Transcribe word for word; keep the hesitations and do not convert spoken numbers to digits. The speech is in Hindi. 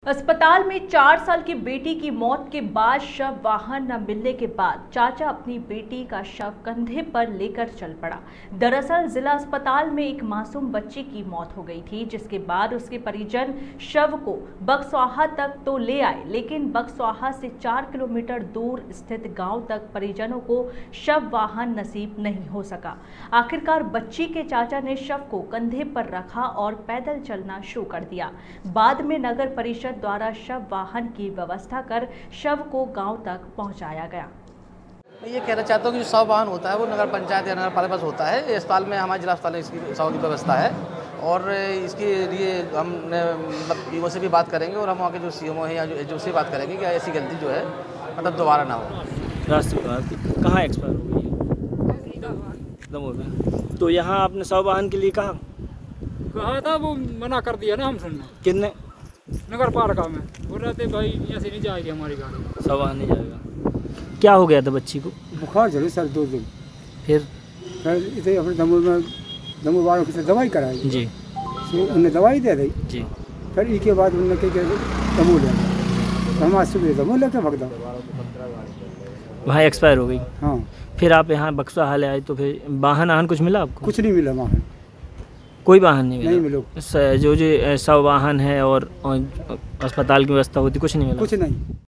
अस्पताल में चार साल की बेटी की मौत के बाद शव वाहन न मिलने के बाद चाचा अपनी बेटी का शव कंधे पर लेकर चल पड़ा। दरअसल जिला अस्पताल में एक मासूम बच्ची की मौत हो गई थी, जिसके बाद उसके परिजन शव को बक्सवाहा तक तो ले आए, लेकिन बक्सवाहा से चार किलोमीटर दूर स्थित गांव तक परिजनों को शव वाहन नसीब नहीं हो सका। आखिरकार बच्ची के चाचा ने शव को कंधे पर रखा और पैदल चलना शुरू कर दिया। बाद में नगर परिषद द्वारा शव वाहन की व्यवस्था कर शव को गांव तक पहुंचाया गया। मैं ये कहना चाहता हूँ कि जो शव वाहन होता है वो नगर पंचायत या नगर पालिका होता है। अस्पताल में, हमारे जिला अस्पताल में इसकी शव की व्यवस्था है और इसके लिए हमने मतलब ईओ से भी बात करेंगे और हम वहाँ के जो सीएमओ हैं या जो एचओ से बात करेंगे कि ऐसी गलती जो है मतलब दोबारा ना हो। राष्ट्रीय कहाँ एक्सपायर हो गई एकदम हो गया, तो यहाँ आपने शव वाहन के लिए कहा कहा था, वो मना कर दिया ना हमसे। कितने नगर पालिका में बोल रहे थे भाई यहाँ से नहीं जाएगी हमारी गाड़ी, शव वाहन नहीं जाएगा। क्या हो गया था बच्ची को? बुखार चले सर दो दिन, फिर फिर इसे अपने दमू में दमू वालों से दवाई कराई जी, तो उन्हें दवाई दे दी जी। फिर इसके बाद उन्होंने क्या दमू ले तो हम आज सुबह दमू लेके भग दो वहाँ एक्सपायर हो गई। हाँ, फिर आप यहाँ बक्सवाहा ले आए, तो फिर वाहन आहन कुछ मिला आपको? कुछ नहीं मिला वहाँ, कोई वाहन नहीं मिला? नहीं मिलो। स- जो जो शव वाहन है और, और अस्पताल की व्यवस्था होती कुछ नहीं मिला? कुछ नहीं।